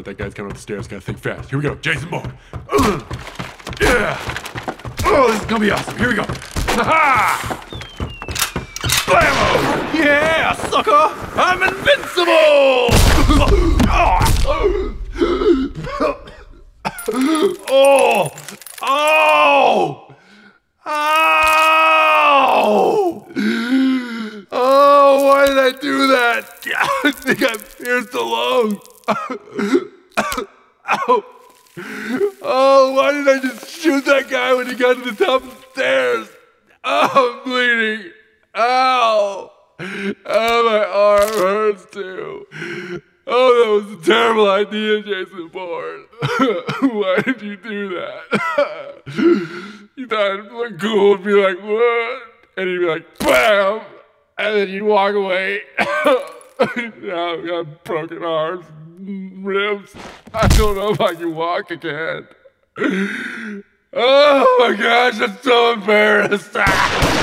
that guy's coming up the stairs. Gotta think fast. Here we go. Jason Bourne. Yeah. Oh, this is gonna be awesome. Here we go. Ha-ha! Blammo! Yeah, sucker! I'm invincible! Oh! Oh! Oh! Oh, why did I do that? I think I pierced the lung. Ow. Oh, why did I just shoot that guy when he got to the top of the stairs? Oh, I'm bleeding. Ow. Oh, my arm hurts too. Oh, that was a terrible idea, Jason Bourne. Why did you do that? You thought it'd look cool and be like, what? And he'd be like, bam! And then you'd walk away. Now I've got broken arms, ribs. I don't know if I can walk again. Oh my gosh, I'm so embarrassed.